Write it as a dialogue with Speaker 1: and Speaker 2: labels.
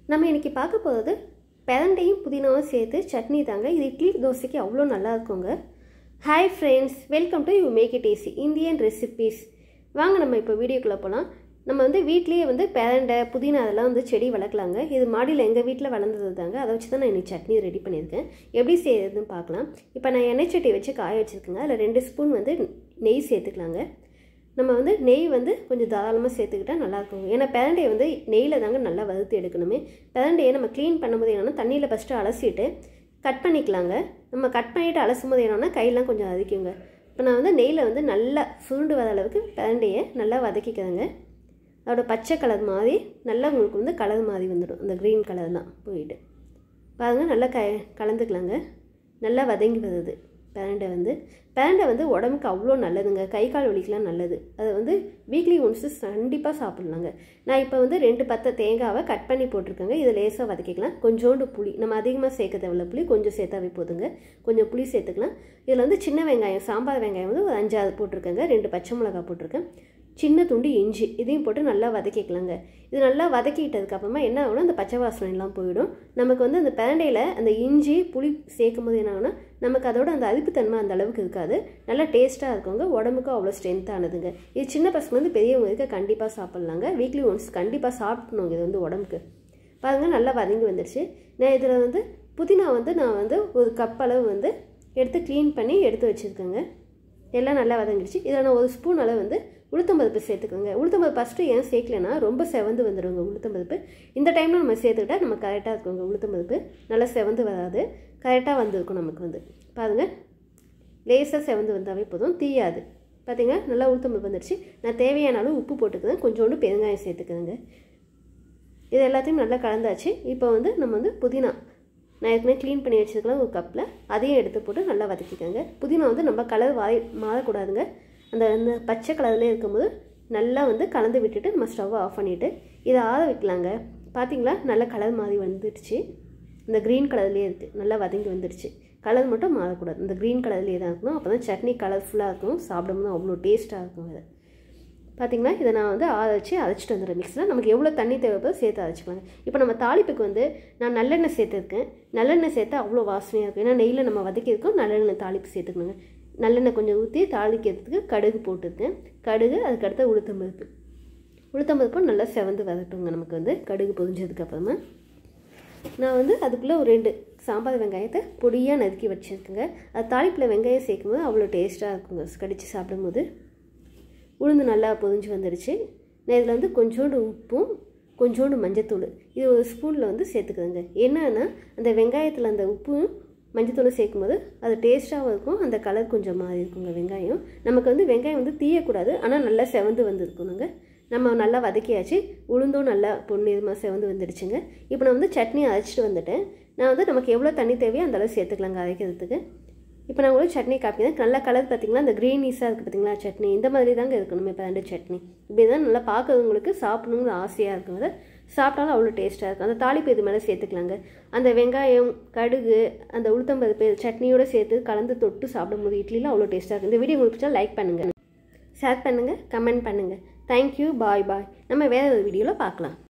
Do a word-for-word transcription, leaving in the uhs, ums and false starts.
Speaker 1: நம்ம இன்னைக்கு பார்க்க போகிறது பிரண்டையும் புதினாவும் சேர்த்து சட்னி தாங்க. இது இட்லி தோசைக்கு அவ்வளோ நல்லா இருக்குங்க. Hi friends, welcome to you make it easy Indian recipes. வாங்க நம்ம இப்போ வீடியோக்குள்ளே போகலாம். நம்ம வந்து வீட்லேயே வந்து பிரண்டை புதினா அதெல்லாம் வந்து செடி வளர்க்கலாங்க. இது மாடியில் எங்கள் வீட்டில் வளர்ந்தது தாங்க. அதை வச்சு தான் நான் இன்னைக்கு சட்னி ரெடி பண்ணியிருக்கேன். எப்படி செய்யறதுன்னு பார்க்கலாம். இப்போ நான் எண்ணெய் சட்டி வச்சு காய வச்சுருக்கேங்க. அதில் ரெண்டு ஸ்பூன் வந்து நெய் சேர்த்துக்கலாங்க. நம்ம வந்து நெய் வந்து கொஞ்சம் தாராளமாக சேர்த்துக்கிட்டால் நல்லாயிருக்கும். ஏன்னா பிரண்டையை வந்து நெய்யில் தாங்க நல்லா வறுத்து எடுக்கணுமே. பிரண்டையை நம்ம க்ளீன் பண்ணும்போது என்னென்னா தண்ணியில் ஃபஸ்ட்டு அலசிட்டு கட் பண்ணிக்கலாங்க. நம்ம கட் பண்ணிவிட்டு அலசும் போது என்னென்னா கையெல்லாம் கொஞ்சம் வதக்கிங்க. இப்போ நான் வந்து நெய்யில் வந்து நல்லா சுருண்டு வர அளவுக்கு பிரண்டையை நல்லா வதக்கிக்கிறேங்க. அதோட பச்சை கலர் மாதிரி நல்லா உங்களுக்கு வந்து கலர் மாதிரி வந்துடும். அந்த க்ரீன் கலர்லாம் போயிட்டு பாருங்கள், நல்லா க கலந்துக்கலாங்க. நல்லா வதங்கி வருது. பிரண்டை வந்து பிரண்டை வந்து உடம்புக்கு அவ்வளோ நல்லதுங்க. கை கால் வலிக்கெலாம் நல்லது. அதை வந்து வீக்லி ஒன்ஸு கண்டிப்பாக சாப்பிட்லாங்க. நான் இப்போ வந்து ரெண்டு பத்தை தேங்காவை கட் பண்ணி போட்டிருக்கேங்க. இதை லேசாக வதக்கிக்கலாம். கொஞ்சோண்டு புளி, நம்ம அதிகமாக சேர்க்க தேவையில்ல, புளி கொஞ்சம் சேர்த்தாவே போதுங்க. கொஞ்சம் புளி சேர்த்துக்கலாம். இதில் வந்து சின்ன வெங்காயம், சாம்பார் வெங்காயம் வந்து ஒரு அஞ்சாவது போட்டிருக்கேங்க. ரெண்டு பச்சை மிளகா போட்டிருக்கேன். சின்ன துண்டு இஞ்சி, இதையும் போட்டு நல்லா வதக்கிக்கலாங்க. இது நல்லா வதக்கிட்டதுக்கப்புறமா என்ன ஆகுனா அந்த பச்சை வாசனை எல்லாம் போயிடும். நமக்கு வந்து அந்த பிரண்டையில் அந்த இஞ்சி புளி சேர்க்கும் போது என்ன ஆகுனா நமக்கு அதோட அந்த அரிப்புத்தன்மை அந்த அளவுக்கு இருக்காது. நல்லா டேஸ்ட்டாக இருக்குங்க. உடம்புக்கும் அவ்வளோ ஸ்ட்ரென்த்தானதுங்க. இது சின்ன பசங்க வந்து பெரியவங்களுக்கு கண்டிப்பாக சாப்பிட்லாங்க. வீக்லி ஒன்ஸ் கண்டிப்பாக சாப்பிட்ணுங்க. இது வந்து உடம்புக்கு பாருங்கள் நல்லா வதங்கி வந்துடுச்சு. நான் இதில் வந்து புதினா வந்து நான் வந்து ஒரு கப் அளவு வந்து எடுத்து க்ளீன் பண்ணி எடுத்து வச்சுருக்கேங்க. எல்லாம் நல்லா வதங்கிடுச்சு. இதில் நான் ஒரு ஸ்பூன் அளவு வந்து உளுத்தம்பருப்பு சேர்த்துக்கோங்க. உளுத்தம்பருப்பு ஃபஸ்ட்டு ஏன் சேர்க்கலைன்னா ரொம்ப செவந்து வந்துடுங்க உளுத்தம்பருப்பு. இந்த டைமில் நம்ம சேர்த்துக்கிட்டால் நம்ம கரெக்டாக இருக்குங்க. உளுத்தம்பருப்பு நல்லா செவந்து வராது, கரெக்டாக வந்துருக்கும் நமக்கு வந்து. பாருங்கள், லேசாக செவந்து வந்தாவே போதும், தீயாது. பார்த்தீங்கன்னா நல்லா உளுத்தம்பருப்பு வந்துடுச்சு. நான் தேவையான அளவு உப்பு போட்டுக்கிறேன். கொஞ்சோண்டு பெருங்காயம் சேர்த்துக்கிறேங்க. இது எல்லாத்தையும் நல்லா கலந்தாச்சு. இப்போ வந்து நம்ம வந்து புதினா நான் ஏற்கனவே க்ளீன் பண்ணி வச்சுருக்கலாம் ஒரு கப்பில், அதையும் எடுத்து போட்டு நல்லா வதக்கிக்கோங்க. புதினா வந்து நம்ம கலர் வாய் மாறக்கூடாதுங்க. அந்த அந்த பச்சை கலர்லேயே இருக்கும்போது நல்லா வந்து கலந்து விட்டுட்டு நம்ம ஸ்டவ்வை ஆஃப் பண்ணிவிட்டு இதை ஆற வைக்கலாங்க. பார்த்தீங்களா நல்லா கலர் மாறி வந்துடுச்சு. இந்த க்ரீன் கலர்லேயே இருக்குது. நல்லா வதங்கி வந்துடுச்சு. கலர் மட்டும் மாறக்கூடாது. இந்த க்ரீன் கலர்லேயே தான் இருக்கணும். அப்போ தான் சட்னி கலர்ஃபுல்லாக இருக்கும். சாப்பிடும்போது அவ்வளோ டேஸ்ட்டாக இருக்கும். இதை பார்த்திங்களா, இதை நான் வந்து ஆற வச்சு அரைச்சிட்டு வந்துடுறேன். மிக்ஸில் நமக்கு எவ்வளோ தண்ணி தேவைப்போ சேர்த்து அரைச்சிக்கலாங்க. இப்போ நம்ம தாளிப்புக்கு வந்து நான் நல்லெண்ணெய் சேர்த்துருக்கேன். நல்லெண்ணெய் சேர்த்தா அவ்வளோ வாசனையாக இருக்கும். ஏன்னா நெய்யில் நம்ம வதக்கியிருக்கோம். நல்லெண்ணெய் தாளிப்பு சேர்த்துக்கணுங்க. நல்லெண்ணெய் கொஞ்சம் ஊற்றி தாளிக்கிறதுக்கு கடுகு போட்டுருக்கேன். கடுகு, அதுக்கடுத்து உளுத்தம்பருப்பு. உளுத்தம்பருப்பும் நல்லா செவந்து வதட்டுங்க. நமக்கு வந்து கடுகு பொரிஞ்சதுக்கப்புறமா நான் வந்து அதுக்குள்ளே ஒரு ரெண்டு சாம்பார் வெங்காயத்தை பொடியாக நறுக்கி வச்சுருக்கேங்க. அது தாளிப்பில் வெங்காயம் சேர்க்கும்போது அவ்வளோ டேஸ்ட்டாக இருக்குங்க. கடித்து சாப்பிடும்போது உளுந்து நல்லா பொரிஞ்சு வந்துடுச்சு. நான் இதில் வந்து கொஞ்சோண்டு உப்பும் கொஞ்சோண்டு மஞ்சத்தூள் இது ஒரு ஸ்பூனில் வந்து சேர்த்துக்குதுங்க. என்னன்னா அந்த வெங்காயத்தில் அந்த உப்பும் மஞ்சத்தூள் சேர்க்கும்போது அது டேஸ்ட்டாகவும் இருக்கும். அந்த கலர் கொஞ்சம் மாறி இருக்குங்க. வெங்காயம் நமக்கு வந்து வெங்காயம் வந்து தீயக்கூடாது, ஆனால் நல்லா செவந்து வந்துருக்கணுங்க. நம்ம நல்லா வதக்கியாச்சு. உளுந்தும் நல்லா பொன்னிறமாக செவந்து வந்துடுச்சுங்க. இப்போ நான் வந்து சட்னி அரைச்சிட்டு வந்துட்டேன். நான் வந்து நமக்கு எவ்வளோ தண்ணி தேவையோ அந்த அளவு சேர்த்துக்கலாங்க அரைக்கிறதுக்கு. இப்போ நான் உங்களுக்கு சட்னி காப்பிக்கிறேன். நல்லா கலர் பார்த்திங்களா, அந்த க்ரீனிஸாக இருக்குது பார்த்திங்களா சட்னி. இந்த மாதிரி தாங்க இருக்கணுமே பிரண்டை சட்னி. இப்படி தான் நல்லா பார்க்குறவங்களுக்கு சாப்பிடணுங்கிற ஆசையாக இருக்கும். அதை சாப்பிட்டாலும் அவ்வளோ டேஸ்ட்டாக இருக்கும். அந்த தாளிப்பு இது மேலே சேர்த்துக்கலாங்க. அந்த வெங்காயம், கடுகு, அந்த உளுத்தம்பருப்பு சட்னியோடு சேர்த்து கலந்து தொட்டு சாப்பிடும்போது இட்லியில் அவ்வளோ டேஸ்ட்டாக இருக்கும். இந்த வீடியோ உங்களுக்கு பிடிச்சா லைக் பண்ணுங்கள், ஷேர் பண்ணுங்கள், கமெண்ட் பண்ணுங்கள். Thank you, bye bye. நம்ம வேறு ஒரு வீடியோவில் பார்க்கலாம்.